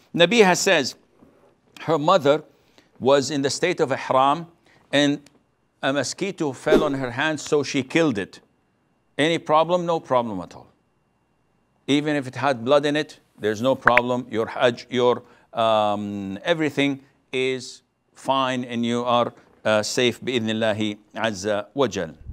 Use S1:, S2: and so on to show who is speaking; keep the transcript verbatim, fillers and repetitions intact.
S1: Nabiha says her mother was in the state of ihram and a mosquito fell on her hand, so she killed it. Any problem? No problem at all. Even if it had blood in it, there's no problem. Your hajj, your um, everything is fine and you are uh, safe bi-idhnillahi azza wa jal.